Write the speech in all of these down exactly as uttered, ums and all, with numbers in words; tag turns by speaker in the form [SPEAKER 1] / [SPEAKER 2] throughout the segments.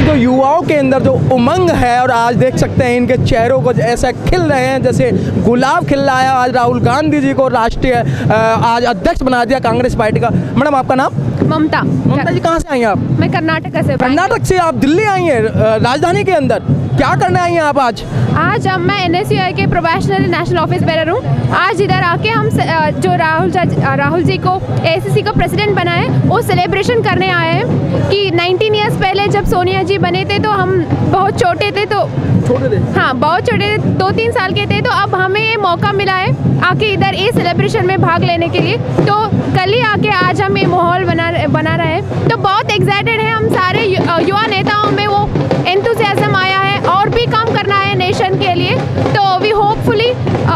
[SPEAKER 1] जो युवाओं के अंदर जो उमंग है, और आज देख सकते हैं इनके चेहरों को ऐसा खिल रहे हैं जैसे गुलाब खिल रहा है। आज राहुल गांधी जी को राष्ट्रीय आज अध्यक्ष बना दिया कांग्रेस पार्टी का। मैडम आपका नाम?
[SPEAKER 2] ममता।
[SPEAKER 1] ममता जी कहाँ से आई हैं आप?
[SPEAKER 2] मैं कर्नाटक से।
[SPEAKER 1] कर्नाटक से आप दिल्ली आई हैं, राजधानी के अंदर क्या करने आई हैं आप आज?
[SPEAKER 2] आज अब मैं एन एस यू आई के प्रोबेशनल नेशनल ऑफिस बेरर हूँ। आज इधर आके हम जो राहुल राहुल जी को ए आई सी सी का प्रेसिडेंट बनाए वो सेलिब्रेशन करने आए हैं कि नाइनटीन इयर्स पहले जब सोनिया जी बने थे तो हम बहुत छोटे थे, तो
[SPEAKER 1] छोटे थे
[SPEAKER 2] हाँ बहुत छोटे थे, दो तीन साल के थे। तो अब हमें ये मौका मिला है आके इधर इस सेलिब्रेशन में भाग लेने के लिए। तो कल ही आके आज हम ये माहौल बना बना रहे हैं, तो बहुत एक्साइटेड है हम सारे युवा नेताओं में वो एंथुसियाज्म आया है और भी काम करना है नेशन के लिए। तो वी होपफुली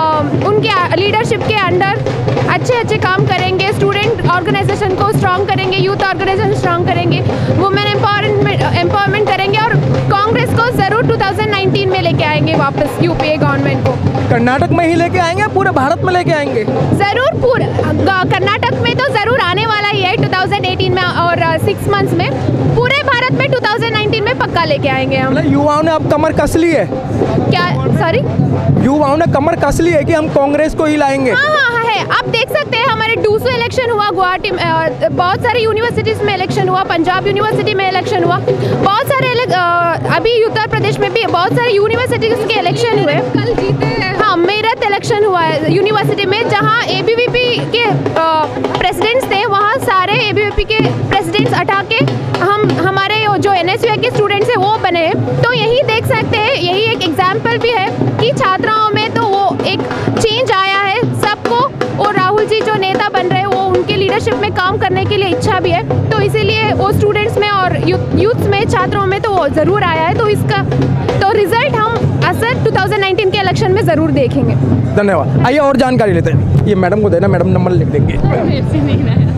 [SPEAKER 2] उनके लीडरशिप के अंडर अच्छे अच्छे काम करेंगे, स्टूडेंट ऑर्गेनाइजेशन को स्ट्रॉन्ग करेंगे, यूथ ऑर्गेनाइजेशन स्ट्रॉन्ग करेंगे, वुमेन एम्पावरमेंट एम्पावरमेंट करेंगे और कांग्रेस को ज़रूर टू थाउजेंड नाइनटीन में लेके आएंगे वापस यूपीए गवर्नमेंट को।
[SPEAKER 1] कर्नाटक में ही लेके आएंगे, पूरे भारत में लेके आएंगे?
[SPEAKER 2] ज़रूर, पूरे कर्नाटक में तो ज़रूर आने वाला ही है टू थाउजेंड एटीन में और सिक्स मंथ्स में। पूरे भारत में टू थाउजेंड नाइनटीन में पक्का लेके आएंगे हम।
[SPEAKER 1] युवाओं ने अब कमर कस ली है
[SPEAKER 2] क्या? सॉरी,
[SPEAKER 1] युवाओं ने कमर कस ली है कि हम कांग्रेस को ही लाएंगे?
[SPEAKER 2] हाँ हाँ हाँ है। आप देख सकते हैं हमारे डूसू इलेक्शन हुआ गुवाहाटी में, बहुत सारी यूनिवर्सिटीज़ में इलेक्शन हुआ, पंजाब यूनिवर्सिटी में इलेक्शन हुआ, बहुत सारे अभी उत्तर प्रदेश में भी बहुत सारे यूनिवर्सिटीज़ के इलेक्शन हुए। कल जीते हैं। हाँ, मेरठ इलेक्शन हुआ है यूनिवर्सिटी में, जहाँ ए बी वी पी के प्रेसिडेंट्स थे, वहाँ सारे ए बी वी पी के प्रेसिडेंट्स हटा के हम हमारे जो एन एस यू आई के स्टूडेंट्स हैं वो बने हैं। तो यही देख सकते हैं, यही एक एग्जाम्पल भी है कि छात्राओं में तो वो एक चेंज आया है सबको, और राहुल जी जो नेता बन रहे हैं वो उनके लीडरशिप में काम करने के लिए इच्छा भी है। तो इसीलिए वो स्टूडेंट्स में और यूथ में, छात्रों में तो वो ज़रूर आया है। तो इसका तो रिजल्ट हम असर टू थाउजेंड नाइनटीन के इलेक्शन में ज़रूर देखेंगे।
[SPEAKER 1] धन्यवाद। आइए और जानकारी लेते हैं। ये मैडम को देना, मैडम नंबर लिख देंगे।